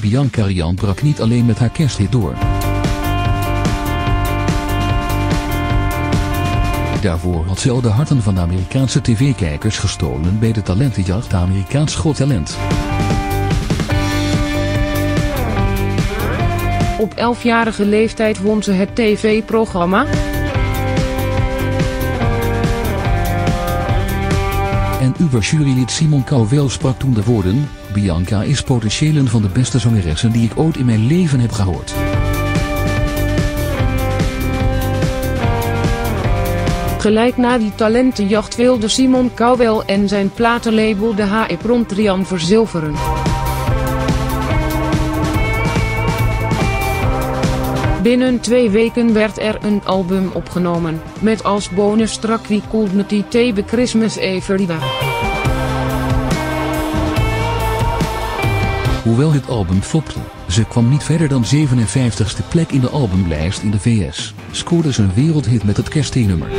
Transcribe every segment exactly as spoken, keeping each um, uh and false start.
Bianca Rian brak niet alleen met haar kersthit door. Daarvoor had ze al de harten van de Amerikaanse tv-kijkers gestolen bij de talentenjacht Amerikaans Got Talent. Op elfjarige leeftijd won ze het tv-programma. En Uber-jurylid Simon Cowell sprak toen de woorden: Bianca is potentieel een van de beste zangeressen die ik ooit in mijn leven heb gehoord. Gelijk na die talentenjacht wilde Simon Cowell en zijn platenlabel de H E rond Rian verzilveren. Binnen twee weken werd er een album opgenomen, met als bonustrack We Could Not Eat Christmas Every Day. Hoewel het album flopte, ze kwam niet verder dan zevenenvijftigste plek in de albumlijst in de V S, scoorde ze een wereldhit met het kerstnummer.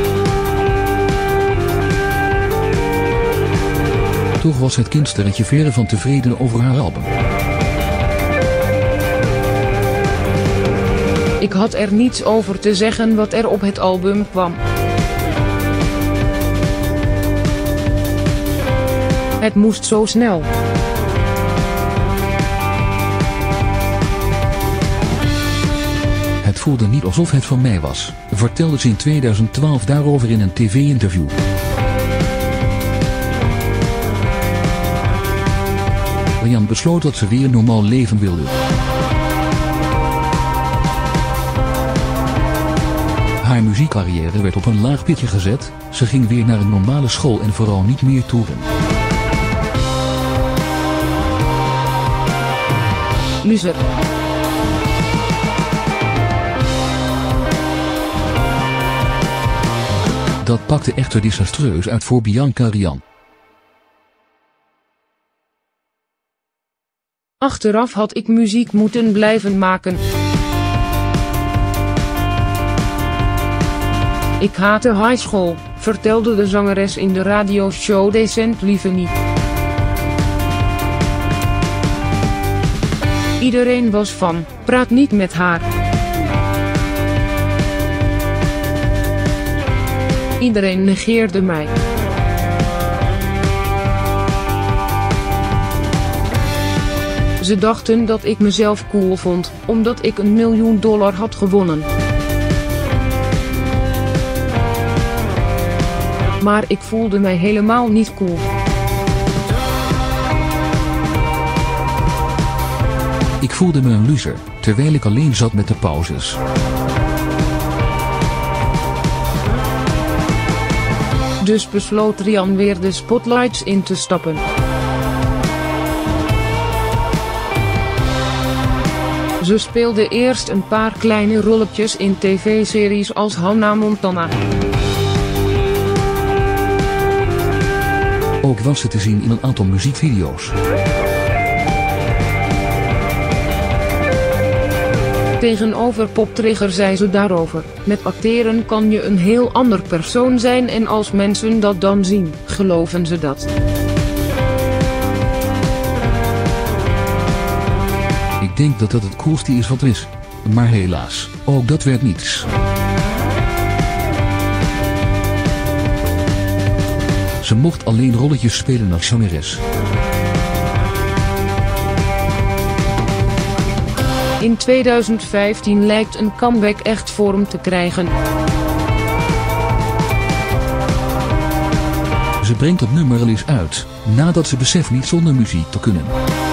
Toch was het kindsterretje verre van tevreden over haar album. Ik had er niets over te zeggen wat er op het album kwam. Het moest zo snel. Het voelde niet alsof het van mij was, vertelde ze in tweeduizend twaalf daarover in een tv-interview. Rian besloot dat ze weer een normaal leven wilde. Haar muziekcarrière werd op een laag pitje gezet, ze ging weer naar een normale school en vooral niet meer toeren. Loser. Dat pakte echter desastreus uit voor Bianca Rian. Achteraf had ik muziek moeten blijven maken. Ik haatte high school, vertelde de zangeres in de radioshow Decent Lieve Niet. Iedereen was van, praat niet met haar. Iedereen negeerde mij. Ze dachten dat ik mezelf cool vond, omdat ik een miljoen dollar had gewonnen. Maar ik voelde mij helemaal niet cool. Ik voelde me een loser, terwijl ik alleen zat met de pauzes. Dus besloot Rian weer de spotlights in te stappen. Ze speelde eerst een paar kleine rolletjes in tv-series als Hannah Montana. Ook was ze te zien in een aantal muziekvideo's. Tegenover Poptrigger zei ze daarover: met acteren kan je een heel ander persoon zijn en als mensen dat dan zien, geloven ze dat. Ik denk dat dat het coolste is wat er is. Maar helaas, ook dat werd niets. Ze mocht alleen rolletjes spelen als zangeres. In tweeduizend vijftien lijkt een comeback echt vorm te krijgen. Ze brengt het nummer al eens uit, nadat ze beseft niet zonder muziek te kunnen.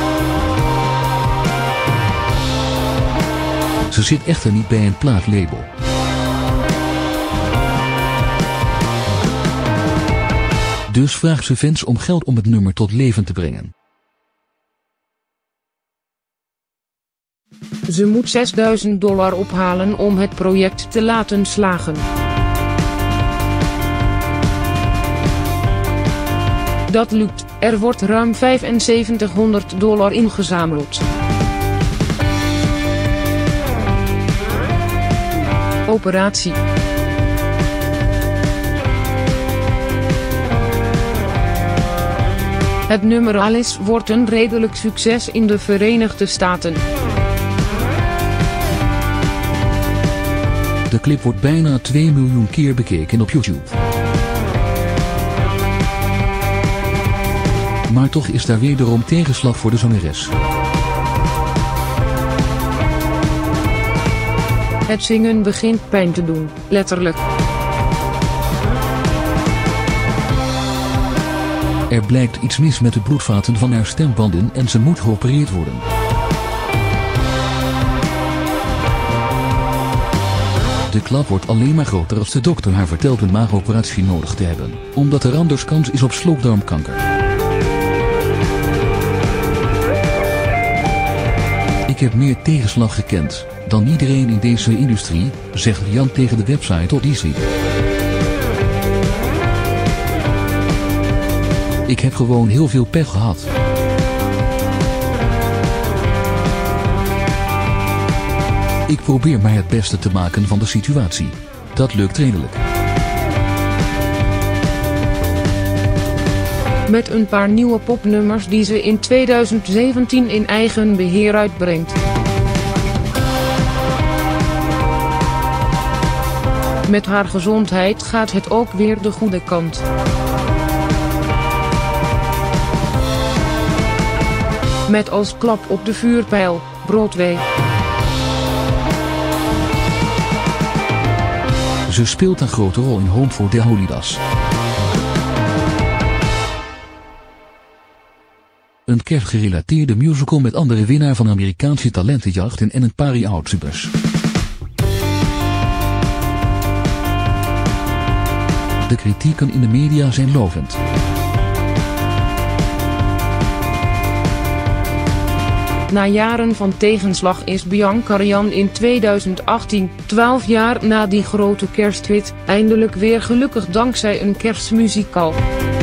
Ze zit echter niet bij een plaatlabel. Dus vraagt ze fans om geld om het nummer tot leven te brengen. Ze moet zesduizend dollar ophalen om het project te laten slagen. Dat lukt, er wordt ruim vijfenzeventighonderd dollar ingezameld. Operatie. Het nummer Alice wordt een redelijk succes in de Verenigde Staten. De clip wordt bijna twee miljoen keer bekeken op YouTube. Maar toch is daar wederom tegenslag voor de zangeres. Het zingen begint pijn te doen, letterlijk. Er blijkt iets mis met de bloedvaten van haar stembanden en ze moet geopereerd worden. De klap wordt alleen maar groter als de dokter haar vertelt een maagoperatie nodig te hebben, omdat er anders kans is op slokdarmkanker. Ik heb meer tegenslag gekend dan iedereen in deze industrie, zegt Jan tegen de website Odyssey. Ik heb gewoon heel veel pech gehad. Ik probeer maar het beste te maken van de situatie. Dat lukt redelijk. Met een paar nieuwe popnummers die ze in tweeduizend zeventien in eigen beheer uitbrengt. Met haar gezondheid gaat het ook weer de goede kant. Met als klap op de vuurpijl, Broadway. Ze speelt een grote rol in Home for the Holidays. Een kerstgerelateerde musical met andere winnaar van Amerikaanse talentenjachten en een paar YouTubers. De kritieken in de media zijn lovend. Na jaren van tegenslag is Bianca Rian in tweeduizend achttien, twaalf jaar na die grote kersthit, eindelijk weer gelukkig dankzij een kerstmuzical.